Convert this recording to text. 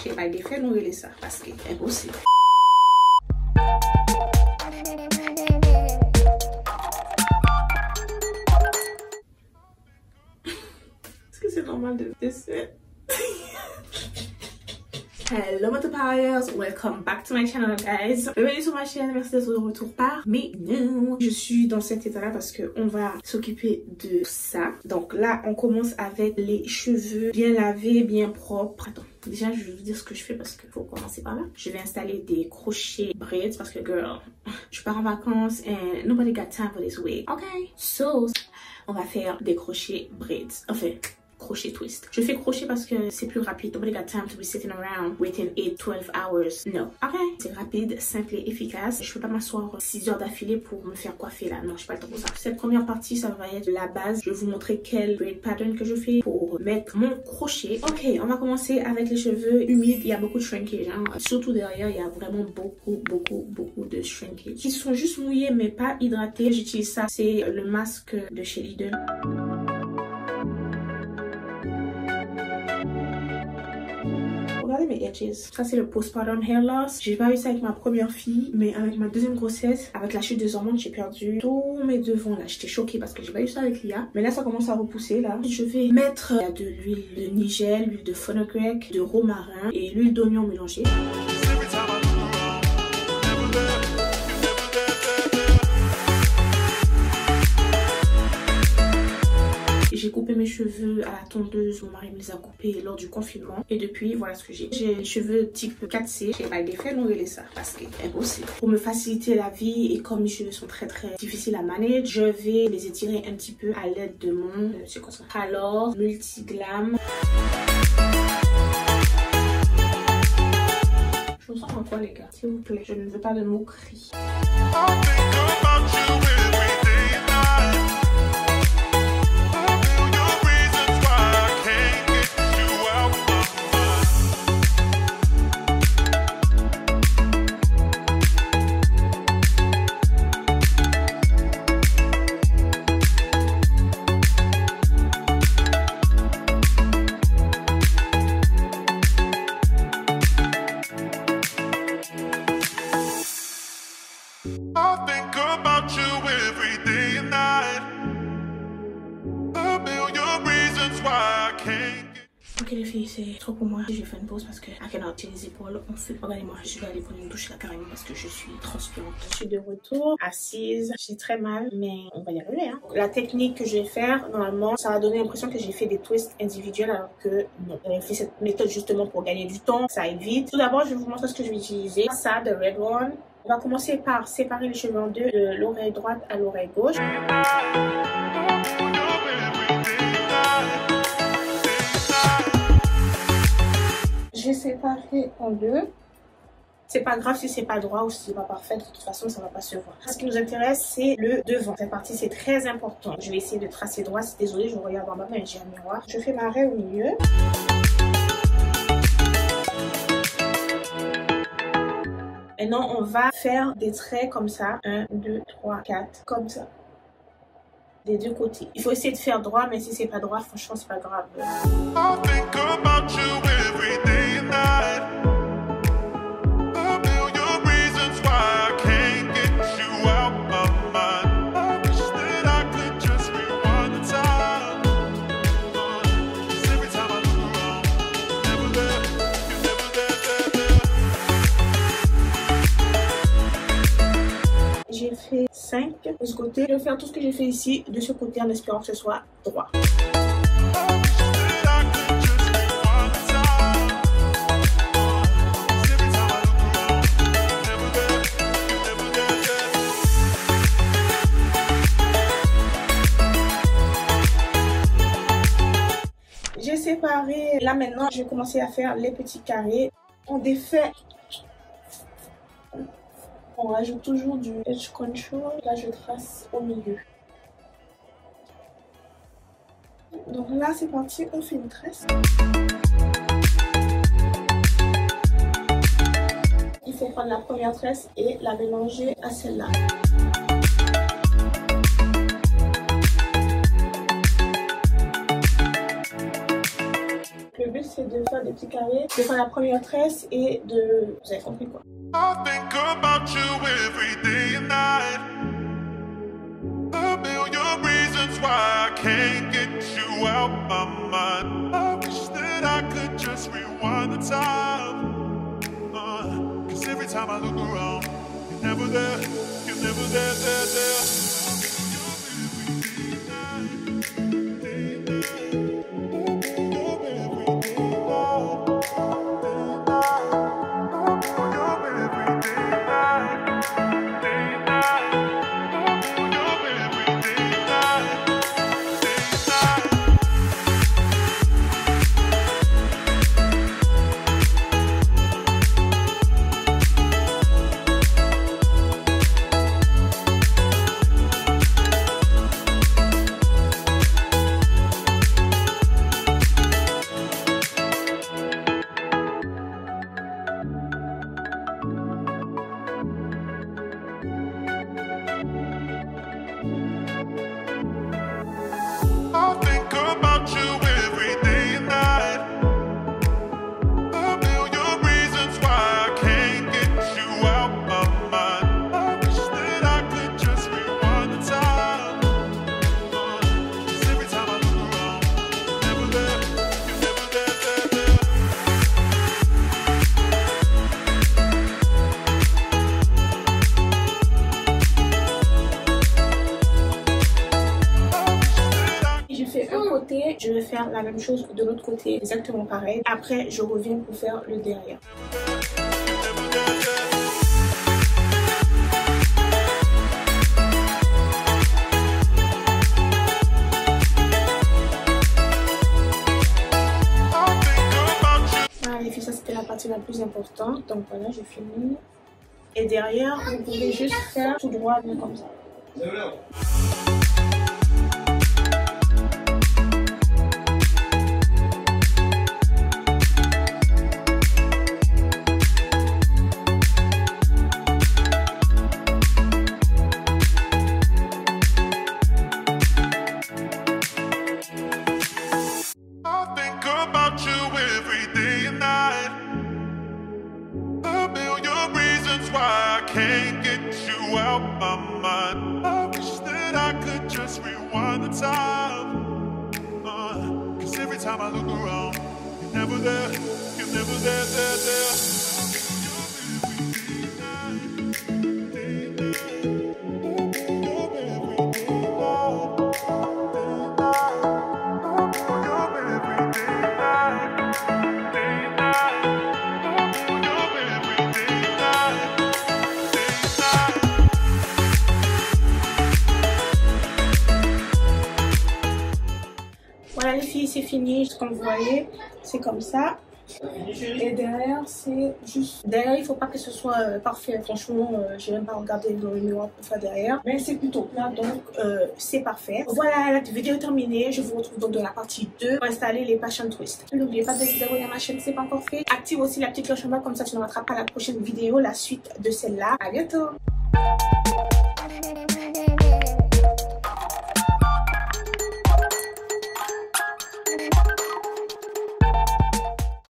j'ai pas défait nous relais ça parce que c'est impossible. Est-ce que c'est normal de décès? Hello multipliers, welcome back to my channel guys. Bienvenue sur ma chaîne, merci d'être de retour parmi nous. Je suis dans cet état là parce que on va s'occuper de ça. Donc là on commence avec les cheveux bien lavés, bien propres. Attends, déjà je vais vous dire ce que je fais parce qu'il faut commencer par là. Je vais installer des crochets braids parce que girl, je pars en vacances and nobody got time for this wig. Ok, so on va faire des crochets braids. Enfin, crochet twist. Je fais crochet parce que c'est plus rapide. Nobody got time to be sitting around waiting 8-12 hours. No. Ok. C'est rapide, simple et efficace. Je peux pas m'asseoir 6 heures d'affilée pour me faire coiffer là. Non, je n'ai pas le temps pour ça. Cette première partie, ça va être la base. Je vais vous montrer quel braid pattern que je fais pour mettre mon crochet. Ok, on va commencer avec les cheveux humides. Il y a beaucoup de shrinkage. Hein. Surtout derrière, il y a vraiment beaucoup de shrinkage. Ils sont juste mouillés mais pas hydratés. J'utilise ça. C'est le masque de chez Lidl. Regardez mes edges. Ça c'est le postpartum hair loss. J'ai pas eu ça avec ma première fille, mais avec ma deuxième grossesse, avec la chute des hormones, j'ai perdu tous mes devants là. J'étais choquée parce que j'ai pas eu ça avec Lia. Mais là ça commence à repousser là. Je vais mettre de l'huile de nigel, l'huile de fenugrec, de romarin et l'huile d'oignon mélangée. J'ai coupé mes cheveux à la tondeuse, mon mari me les a coupés lors du confinement. Et depuis, voilà ce que j'ai. J'ai les cheveux type 4C. J'ai pas défait nous relais ça parce que c'est impossible. Pour me faciliter la vie et comme mes cheveux sont très difficiles à manager, je vais les étirer un petit peu à l'aide de mon c'est quoi ça? Alors, Multiglam. Je me sens en quoi les gars? S'il vous plaît, je ne veux pas de moquerie. Ok les filles, c'est trop pour moi. Je vais faire une pause parce que I cannot j'ai les épaules on fait. Regardez-moi, je vais aller prendre une douche là carrément parce que je suis transpirante. Je suis de retour, assise. J'ai très mal, mais on va y arriver. Hein. La technique que je vais faire, normalement, ça va donner l'impression que j'ai fait des twists individuels alors que non. J'ai fait cette méthode justement pour gagner du temps. Ça aide vite. Tout d'abord, je vais vous montrer ce que je vais utiliser. Ça, de Red One. On va commencer par séparer les cheveux en deux, de l'oreille droite à l'oreille gauche. J'ai séparé en deux. C'est pas grave si c'est pas droit ou si c'est pas parfait, de toute façon ça va pas se voir. Ce qui nous intéresse c'est le devant. Cette partie c'est très important. Je vais essayer de tracer droit. Désolée, je regarde en bas mais j'ai un miroir. Je fais ma raie au milieu. Maintenant on va faire des traits comme ça. 1, 2, 3, 4. Comme ça. Des deux côtés. Il faut essayer de faire droit, mais si c'est pas droit, franchement c'est pas grave. J'ai fait 5 de ce côté. Je vais faire tout ce que j'ai fait ici de ce côté en espérant que ce soit droit. J'ai séparé. Là maintenant, je vais commencer à faire les petits carrés. On défait. On rajoute toujours du edge control. Là, je trace au milieu. Donc là, c'est parti. On fait une tresse. Il faut prendre la première tresse et la mélanger à celle-là. Le but, c'est de faire des petits carrés, de faire la première tresse et de... Vous avez compris quoi. I think about you every day and night. A million reasons why I can't get you out my mind. I wish that I could just rewind the time. 'Cause every time I look around, you're never there, you're never there. Je vais faire la même chose de l'autre côté, exactement pareil. Après, je reviens pour faire le derrière. Voilà les filles, ça c'était la partie la plus importante. Donc voilà, j'ai fini. Et derrière, vous pouvez juste faire tout droit, comme ça. Can't get you out my mind. I wish that I could just rewind the time. 'Cause every time I look around, you're never there, you're never there. Voilà les filles, c'est fini. Comme vous voyez, c'est comme ça. Et derrière, c'est juste... Derrière, il faut pas que ce soit parfait. Franchement, j'ai même pas regardé dans le miroir pour faire derrière. Mais c'est plutôt plat, donc c'est parfait. Voilà, la vidéo est terminée. Je vous retrouve donc dans la partie 2 pour installer les passion twists. N'oubliez pas de vous abonner à ma chaîne si ce n'est pas encore fait. Active aussi la petite cloche en bas, comme ça tu ne rateras pas la prochaine vidéo, la suite de celle-là. À bientôt.